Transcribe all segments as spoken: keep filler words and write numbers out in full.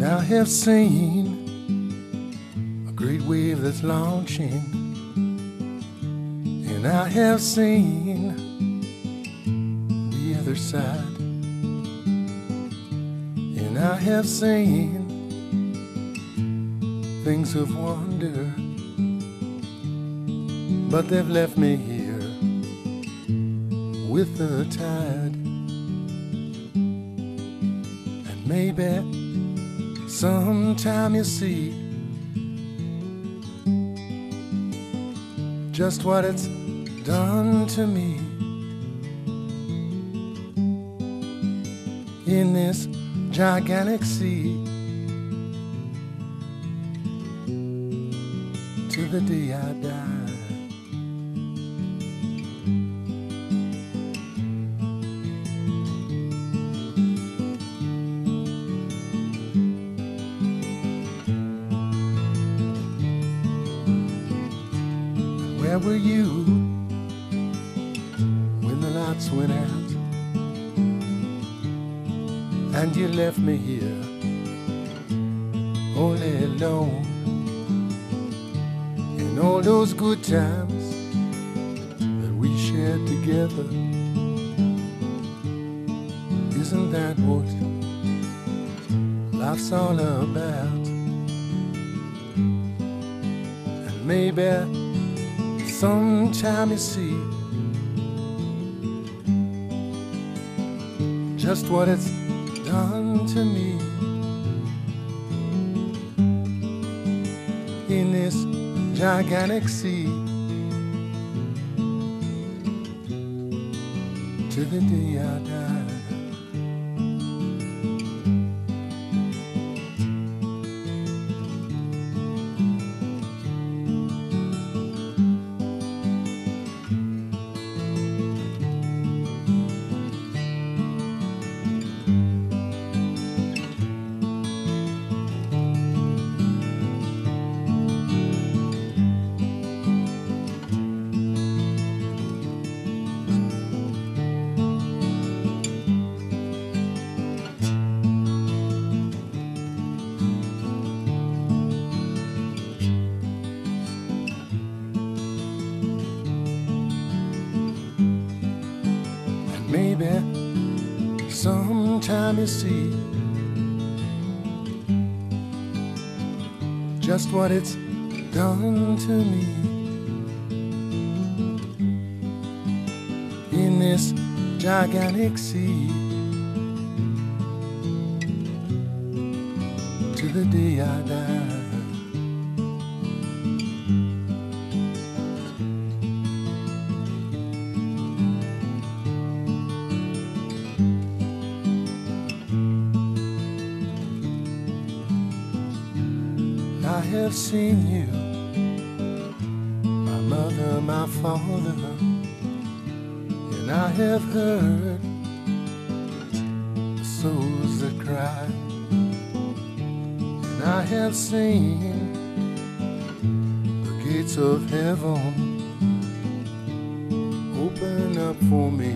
I have seen a great wave that's launching, and I have seen the other side, and I have seen things of wonder, but they've left me here with the tide. And maybe sometime you see just what it's done to me in this gigantic sea, to the day I die. Where were you when the lights went out and you left me here all alone? In all those good times that we shared together, isn't that what life's all about? And maybe sometime you see just what it's done to me in this gigantic sea, to the day I die. Maybe sometime you see just what it's done to me in this gigantic sea, to the day I die. I have seen you, my mother, my father, and I have heard the souls that cry, and I have seen the gates of heaven open up for me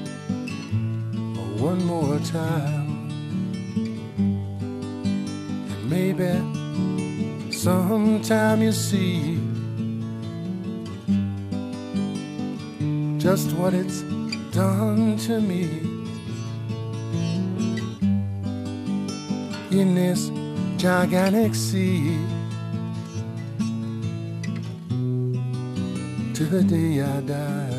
one more time. And maybe sometime you see just what it's done to me in this gigantic sea, to the day I die.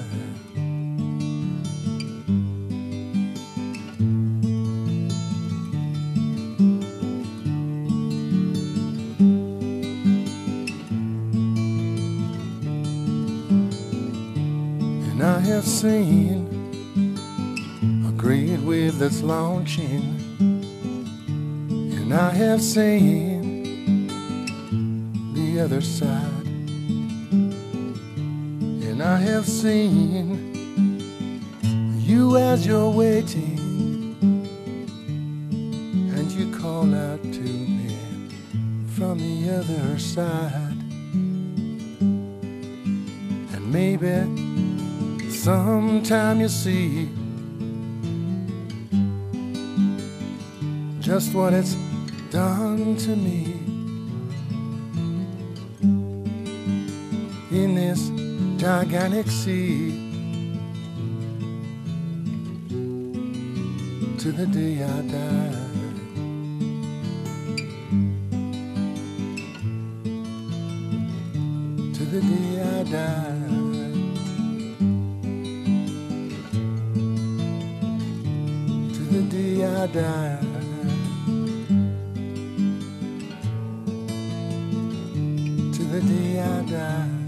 I have seen a great wave that's launching, and I have seen the other side, and I have seen you as you're waiting, and you call out to me from the other side. And maybe sometime you see just what it's done to me in this gigantic sea, to the day I die. To the day I die. To the day I die. To the day I die.